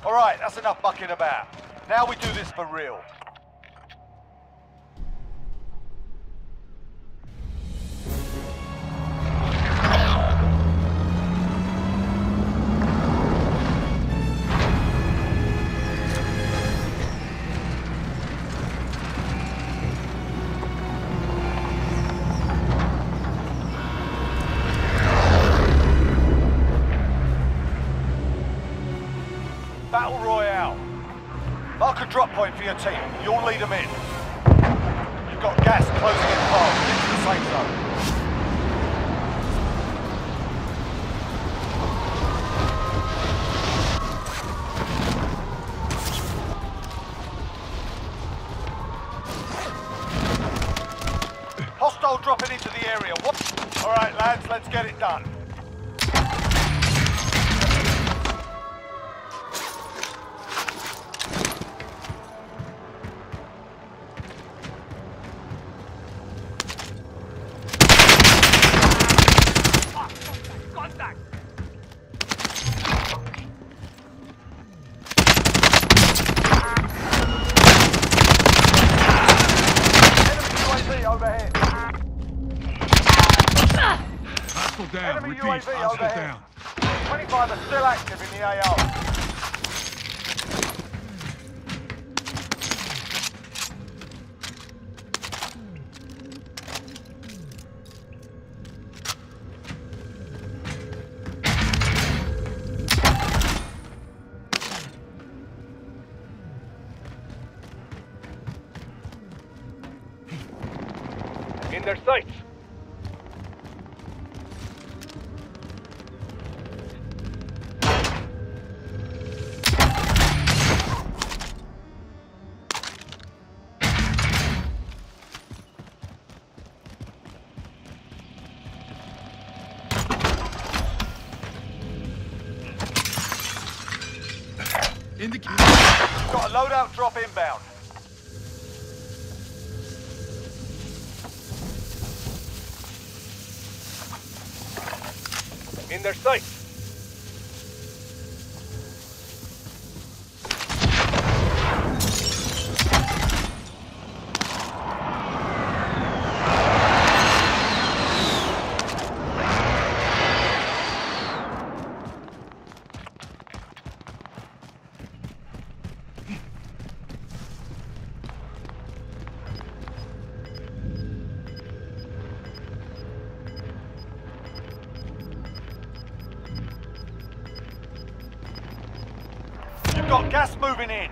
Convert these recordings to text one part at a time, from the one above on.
Alright, that's enough bucking about. Now we do this for real. Battle Royale. Mark a drop point for your team. You'll lead them in. You've got gas closing in fast. Get to the safe zone. Hostile dropping into the area. What? All right, lads, let's get it done. Down. Enemy Repeat, UAV hostile overhead. down. 25 are still active in the AO. In their sights. Indicate. Got a loadout drop inbound. In their sights. You've got gas moving in.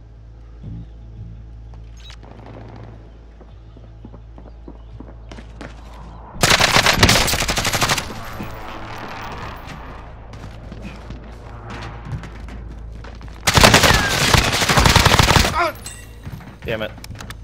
Damn it.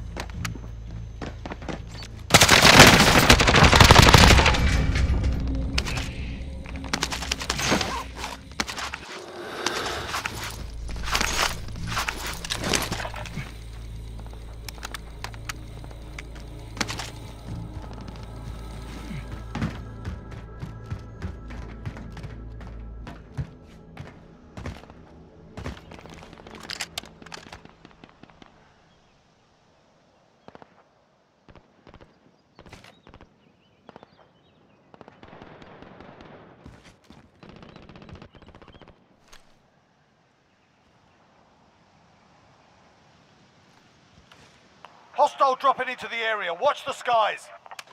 Hostile dropping into the area. Watch the skies.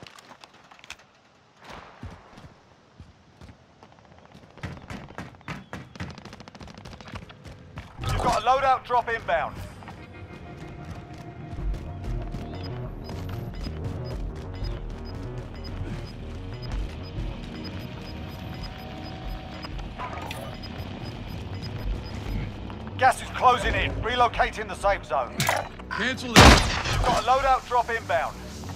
You've got a loadout drop inbound. Gas is closing in. Relocating the safe zone. Cancel it. Got a loadout drop inbound.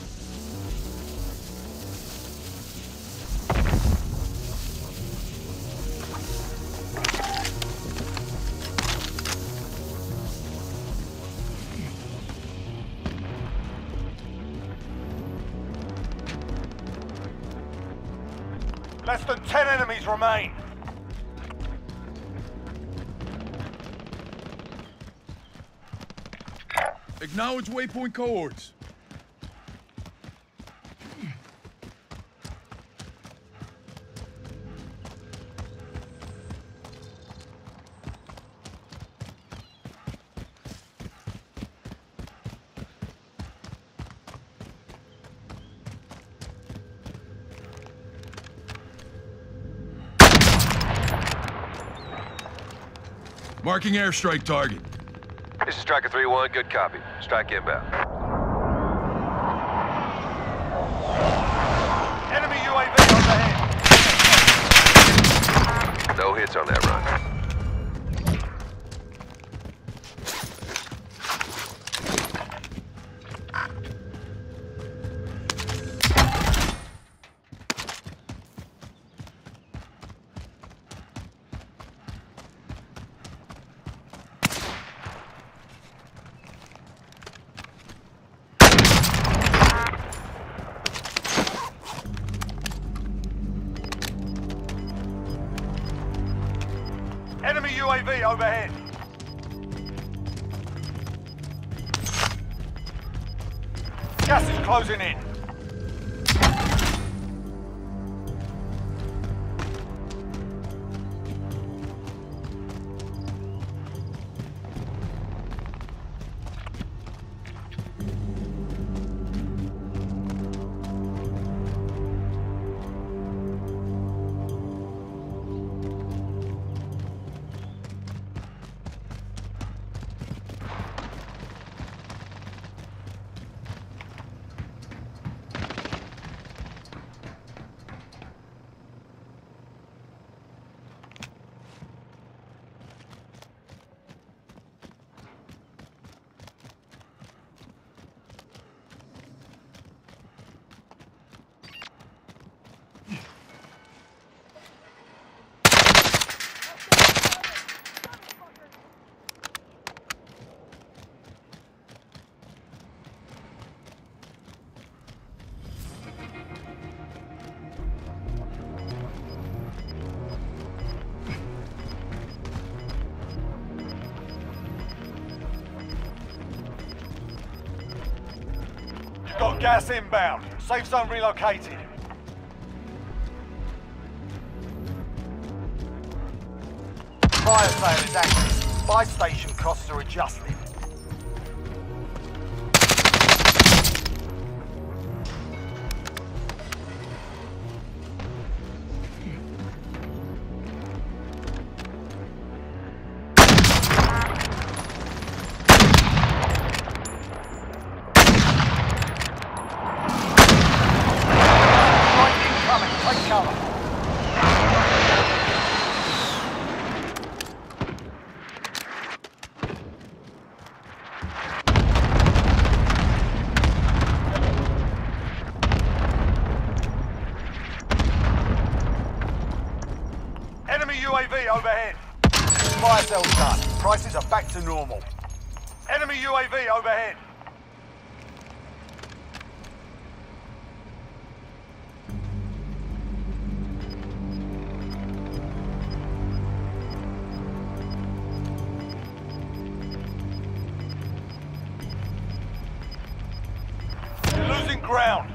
Less than 10 enemies remain. Acknowledge waypoint cohorts. Marking airstrike target. This is Striker 3-1, good copy. Strike inbound. Enemy UAV overhead. No hits on that run. Enemy UAV overhead. Gas is closing in. Got gas inbound. Safe zone relocated. Fire sale is active. Buy station costs are adjusted. Take cover. Enemy UAV overhead. Fire sale's done. Prices are back to normal. Enemy UAV overhead. Losing ground.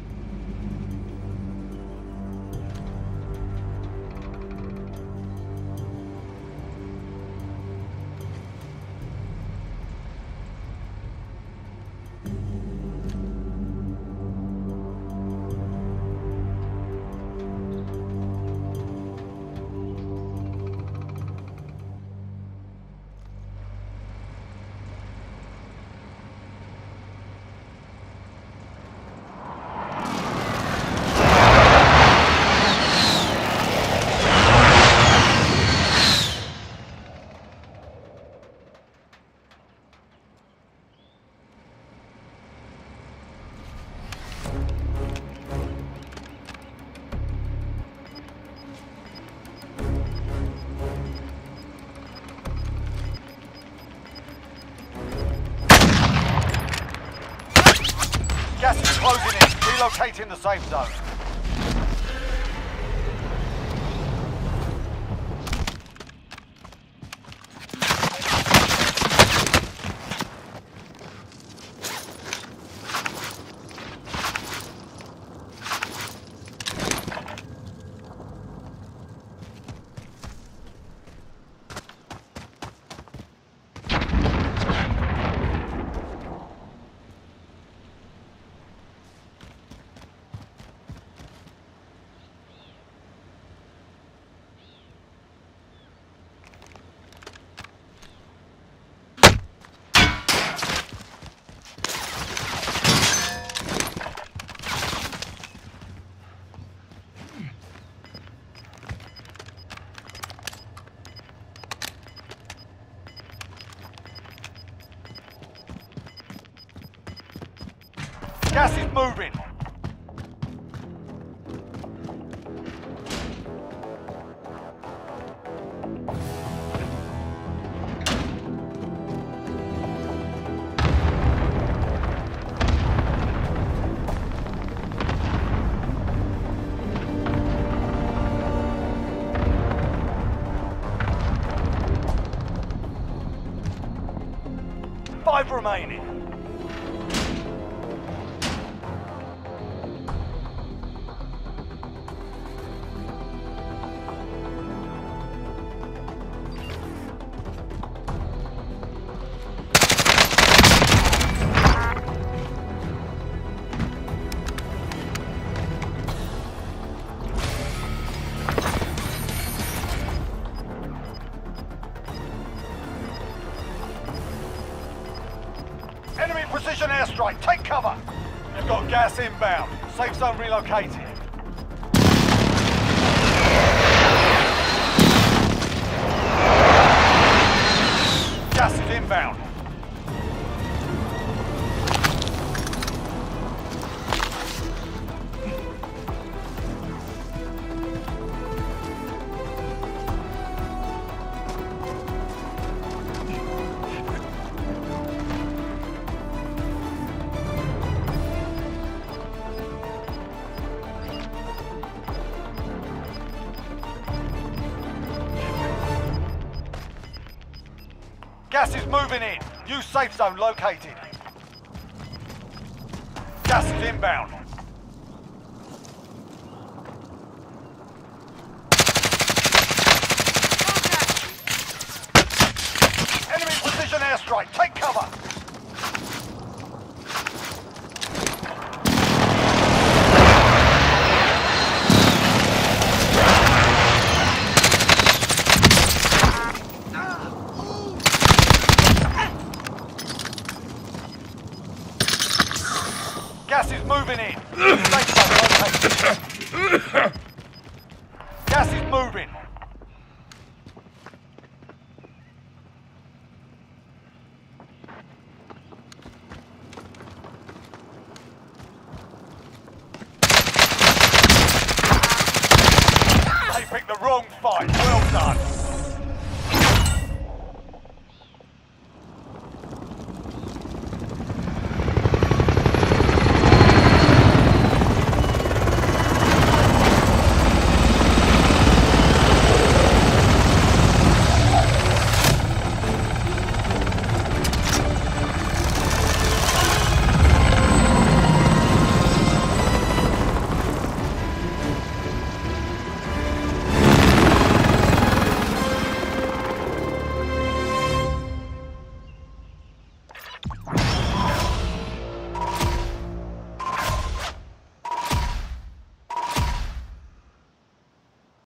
Gas is closing in. Relocating the safe zone. Gas is moving. Five remaining. Enemy precision airstrike, take cover! You've got gas inbound. Safe zone relocated. Gas is inbound. Gas is moving in. New safe zone located. Gas is inbound. Enemy precision airstrike. Take cover. Gas is moving in. Safe zone located.